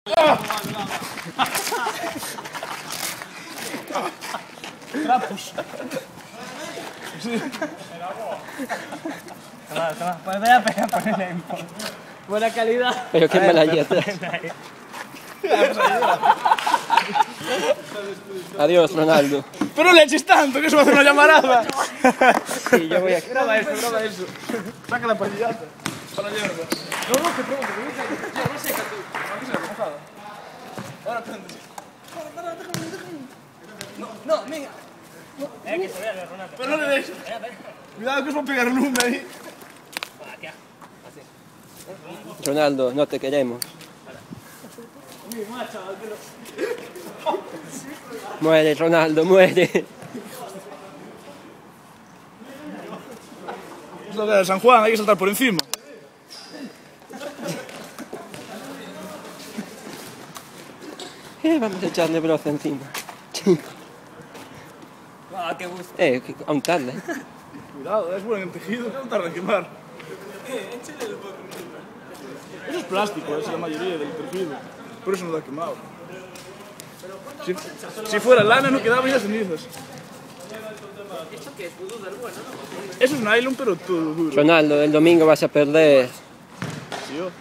Trapos. Sí. Toma. Voy a ponerle en buena calidad. Pero qué mala allí atrás. Adiós, Ronaldo. Pero no le eches tanto, que eso va a hacer una llamarada. Sí, yo voy a... Graba eso. Saca la pastillata. Para la hierba. No, que pronto, que hierba seca tú. Aquí se la mojada. Ahora prende. No, mira. Que se vea, Ronaldo. Pero no le des. Cuidado que os va a pegar lume ahí. Ronaldo, no te queremos. Muere, Ronaldo, muere. Es la de San Juan, hay que saltar por encima. Vamos a echarle broza encima. Qué gusto. Aún tarde. Cuidado, es bueno en el tejido, no tarda en quemar. Eso es plástico, es la mayoría del tejido. Por eso no lo ha quemado. Si fuera lana no quedaban ya cenizas. ¿Esto qué es? ¿Pudú del bueno, no? Eso es nylon, pero todo duro. Ronaldo, el domingo vas a perder. Sí, yo.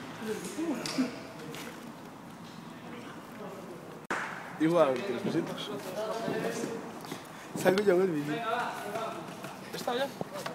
Igual, 3 pesitos. Salgo yo en el vídeo. ¿Está ya?